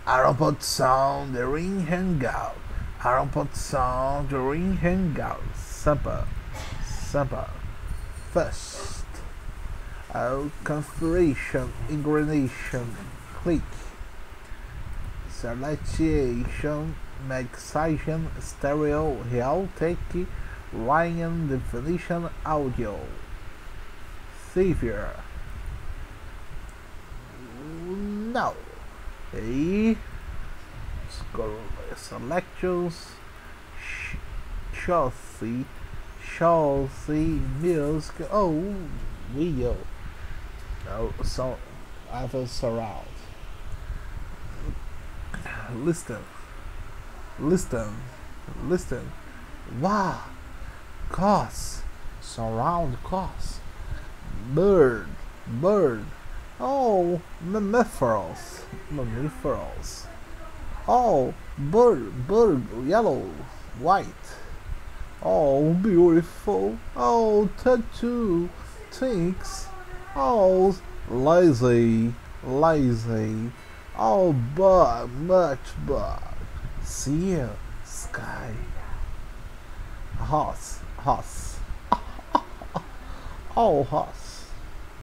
I don't put sound during hangout. I don't put sound during hangout. Simple. First. Configuration, ingredient, click. Selection, mixation, stereo, real take, Ryan definition, audio. Savior. No. Selections. Chelsea music. Oh, video. No, so I have a surround. Listen. Wow. Cause. Surround cause. Bird. Oh, mammifers. Oh, bird, yellow, white. Oh, beautiful. Oh, tattoo, things. Oh, lazy. Oh, bug, much bug. Sea, sky. Horse. Oh, horse.